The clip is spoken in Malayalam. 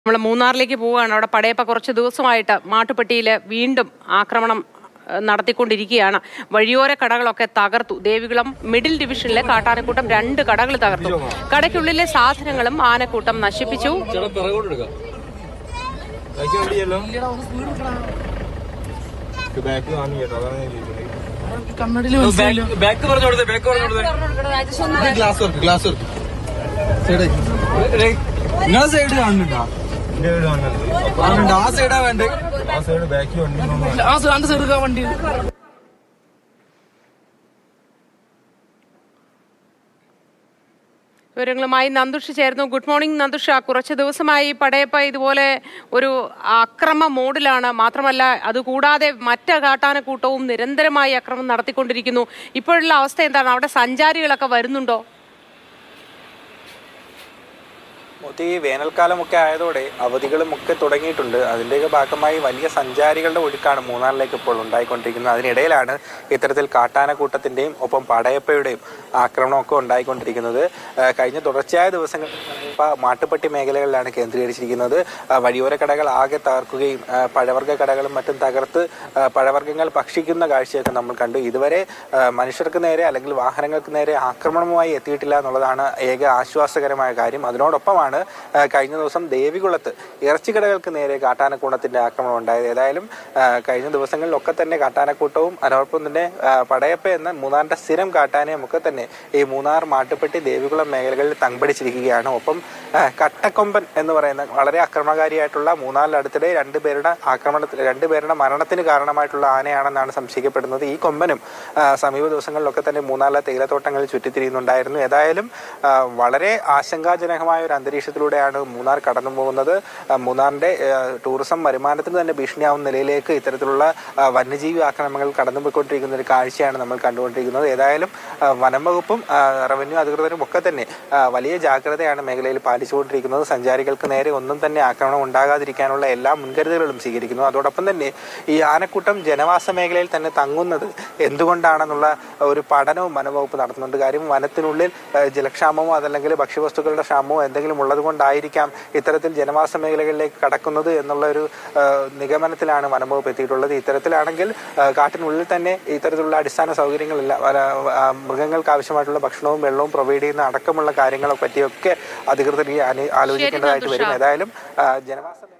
നമ്മൾ മൂന്നാറിലേക്ക് പോവുകയാണ്. അവിടെ പടയപ്പ കുറച്ച് ദിവസമായിട്ട് മാട്ടുപ്പെട്ടിയിൽ വീണ്ടും ആക്രമണം നടത്തിക്കൊണ്ടിരിക്കുകയാണ്. വഴിയോര കടകളൊക്കെ തകർത്തു. ദേവികുളം മിഡിൽ ഡിവിഷനിലെ കാട്ടാനക്കൂട്ടം 2 കടകൾ തകർത്തു. കടയ്ക്കുള്ളിലെ സാധനങ്ങളും ആനക്കൂട്ടം നശിപ്പിച്ചു. വിവരങ്ങളുമായി നന്ദുഷ് ചേർന്നു. Good morning Nandusha. കുറച്ച് ദിവസമായി പടയപ്പ ഇതുപോലെ ഒരു അക്രമ മോഡിലാണ്. മാത്രമല്ല അതുകൂടാതെ മറ്റ് കാട്ടാനക്കൂട്ടവും നിരന്തരമായി അക്രമം നടത്തിക്കൊണ്ടിരിക്കുന്നു. ഇപ്പോഴുള്ള അവസ്ഥ എന്താണ്? അവിടെ സഞ്ചാരികളൊക്കെ വരുന്നുണ്ടോ? ഈ വേനൽക്കാലമൊക്കെ ആയതോടെ അവധികളുമൊക്കെ തുടങ്ങിയിട്ടുണ്ട്. അതിൻ്റെയൊക്കെ ഭാഗമായി വലിയ സഞ്ചാരികളുടെ ഒഴുക്കാണ് മൂന്നാറിലേക്ക് ഇപ്പോൾ ഉണ്ടായിക്കൊണ്ടിരിക്കുന്നത്. അതിനിടയിലാണ് ഇത്തരത്തിൽ കാട്ടാനക്കൂട്ടത്തിൻ്റെയും ഒപ്പം പടയപ്പയുടെയും ആക്രമണമൊക്കെ ഉണ്ടായിക്കൊണ്ടിരിക്കുന്നത്. കഴിഞ്ഞ തുടർച്ചയായ ദിവസങ്ങൾ മാട്ടുപ്പെട്ടി മേഖലകളിലാണ് കേന്ദ്രീകരിച്ചിരിക്കുന്നത്. വഴിയോര കടകൾ ആകെ തകർക്കുകയും പഴവർഗ്ഗ കടകളും മറ്റും തകർത്ത് പഴവർഗ്ഗങ്ങൾ ഭക്ഷിക്കുന്ന കാഴ്ചയൊക്കെ നമ്മൾ കണ്ടു. ഇതുവരെ മനുഷ്യർക്ക് നേരെ അല്ലെങ്കിൽ വാഹനങ്ങൾക്ക് നേരെ ആക്രമണവുമായി എത്തിയിട്ടില്ല എന്നുള്ളതാണ് ഏക ആശ്വാസകരമായ കാര്യം. അതിനോടൊപ്പമാണ് കഴിഞ്ഞ ദിവസം ദേവികുളത്ത് ഇറച്ചിക്കടകൾക്ക് നേരെ കാട്ടാനക്കൂട്ടത്തിന്റെ ആക്രമണം ഉണ്ടായത്. ഏതായാലും കഴിഞ്ഞ ദിവസങ്ങളിലൊക്കെ തന്നെ കാട്ടാനക്കൂട്ടവും അതോടൊപ്പം തന്നെ പടയപ്പ എന്ന മൂന്നാറിന്റെ സ്ഥിരം കാട്ടാനയും ഒക്കെ തന്നെ ഈ മൂന്നാർ മാട്ടുപ്പെട്ടി ദേവികുളം മേഖലകളിൽ തമ്പടിച്ചിരിക്കുകയാണ്. ഒപ്പം കട്ടക്കൊമ്പൻ എന്ന് പറയുന്ന വളരെ ആക്രമണകാരിയായിട്ടുള്ള മൂന്നാറിൽ അടുത്തിടെ 2 പേരുടെ മരണത്തിന് കാരണമായിട്ടുള്ള ആനയാണെന്നാണ് സംശയിക്കപ്പെടുന്നത്. ഈ കൊമ്പനും സമീപ ദിവസങ്ങളിലൊക്കെ തന്നെ മൂന്നാറിലെ തേയിലത്തോട്ടങ്ങളിൽ ചുറ്റിത്തിരിയുന്നുണ്ടായിരുന്നു. ഏതായാലും വളരെ ആശങ്കാജനകമായ ഒരു അന്തരീക്ഷത്തിലൂടെയാണ് മൂന്നാർ കടന്നു പോകുന്നത്. മൂന്നാറിന്റെ ടൂറിസം വരുമാനത്തിന് തന്നെ ഭീഷണിയാവുന്ന നിലയിലേക്ക് ഇത്തരത്തിലുള്ള വന്യജീവി ആക്രമണങ്ങൾ കടന്നുപോയിക്കൊണ്ടിരിക്കുന്ന ഒരു കാഴ്ചയാണ് നമ്മൾ കണ്ടുകൊണ്ടിരിക്കുന്നത്. ഏതായാലും വനം വകുപ്പും റവന്യൂ അധികൃതരും ഒക്കെ തന്നെ വലിയ ജാഗ്രതയാണ് മേഖലയിൽ പാലിച്ചുകൊണ്ടിരിക്കുന്നത്. സഞ്ചാരികൾക്ക് നേരെ ഒന്നും തന്നെ ആക്രമണം ഉണ്ടാകാതിരിക്കാനുള്ള എല്ലാ മുൻകരുതലുകളും സ്വീകരിക്കുന്നു. അതോടൊപ്പം തന്നെ ഈ ആനക്കൂട്ടം ജനവാസ മേഖലയിൽ തന്നെ തങ്ങുന്നത് എന്തുകൊണ്ടാണെന്നുള്ള ഒരു പഠനവും വനംവകുപ്പ് നടത്തുന്നുണ്ട്. കാര്യം വനത്തിനുള്ളിൽ ജലക്ഷാമമോ അതല്ലെങ്കിൽ ഭക്ഷ്യവസ്തുക്കളുടെ ക്ഷാമമോ എന്തെങ്കിലും ഉള്ളത് കൊണ്ടായിരിക്കാം ഇത്തരത്തിൽ ജനവാസ മേഖലകളിലേക്ക് കടക്കുന്നത് എന്നുള്ള ഒരു നിഗമനത്തിലാണ് വനംവകുപ്പ് എത്തിയിട്ടുള്ളത്. ഇത്തരത്തിലാണെങ്കിൽ കാട്ടിനുള്ളിൽ തന്നെ ഇത്തരത്തിലുള്ള അടിസ്ഥാന സൗകര്യങ്ങളില്ല, മൃഗങ്ങൾക്ക് ആവശ്യമായിട്ടുള്ള ഭക്ഷണവും വെള്ളവും പ്രൊവൈഡ് ചെയ്യുന്ന അടക്കമുള്ള കാര്യങ്ങളെ പറ്റിയൊക്കെ അധികൃതർ ആലോചിക്കേണ്ടതായിട്ട് വരും. ഏതായാലും ജനവാസ